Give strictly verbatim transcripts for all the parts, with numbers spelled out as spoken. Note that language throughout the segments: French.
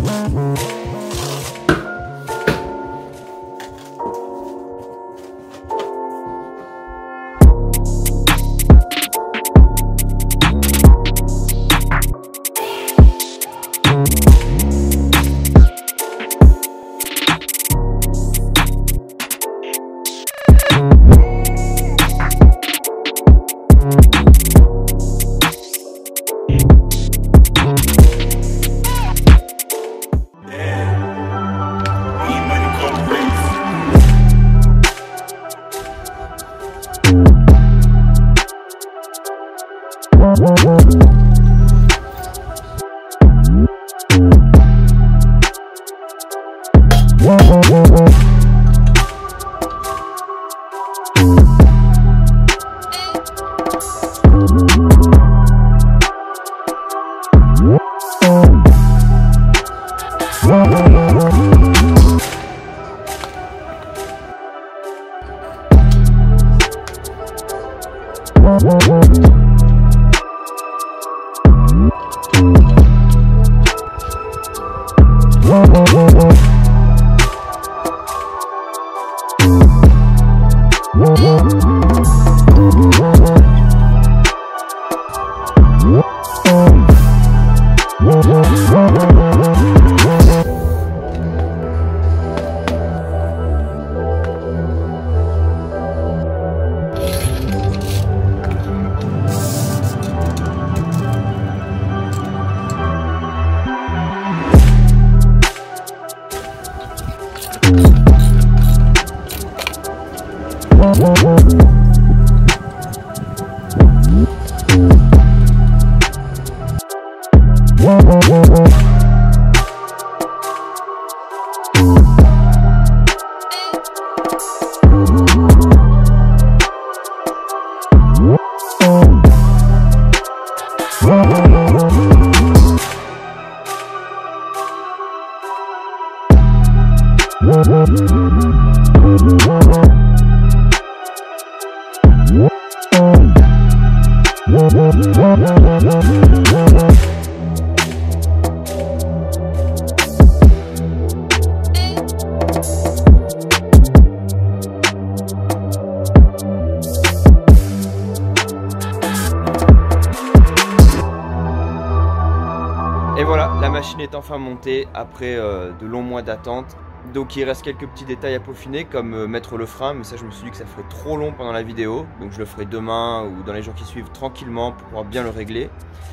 Et voilà, la machine est enfin montée après euh, de longs mois d'attente. Donc il reste quelques petits détails à peaufiner comme euh, mettre le frein, mais ça je me suis dit que ça ferait trop long pendant la vidéo. Donc je le ferai demain ou dans les jours qui suivent tranquillement pour pouvoir bien le régler.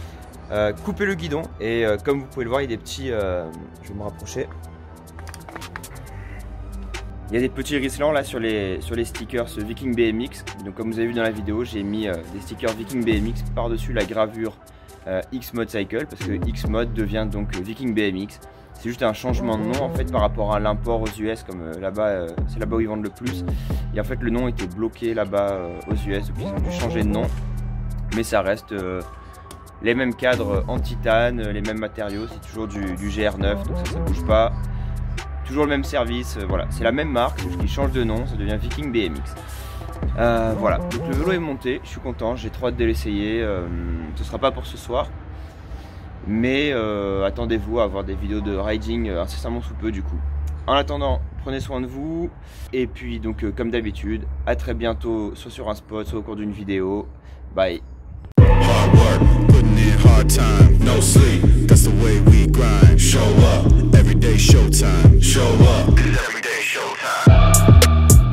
Euh, couper le guidon et euh, comme vous pouvez le voir, il y a des petits... Euh, je vais me rapprocher. Il y a des petits risselants là sur les, sur les stickers Viking B M X. Donc comme vous avez vu dans la vidéo, j'ai mis euh, des stickers Viking B M X par-dessus la gravure euh, X Motorcycle parce que X Mod devient donc Viking B M X. C'est juste un changement de nom en fait par rapport à l'import aux U S, comme euh, là-bas, euh, c'est là-bas où ils vendent le plus. Et en fait le nom était bloqué là-bas euh, aux U S, donc ils ont dû changer de nom. Mais ça reste euh, les mêmes cadres en titane, les mêmes matériaux, c'est toujours du, du G R neuf, donc ça, ça bouge pas. Toujours le même service, euh, voilà, c'est la même marque, juste qu'il change de nom, ça devient Viking B M X. Euh, voilà, donc le vélo est monté, je suis content, j'ai trop hâte de l'essayer. Euh, ce sera pas pour ce soir, mais euh, attendez-vous à avoir des vidéos de riding euh, incessamment sous peu du coup. En attendant, prenez soin de vous, et puis donc euh, comme d'habitude, à très bientôt, soit sur un spot, soit au cours d'une vidéo. Bye. Hard work, putting in hard time, no sleep, that's the way we grind. Show up, every day showtime, show up.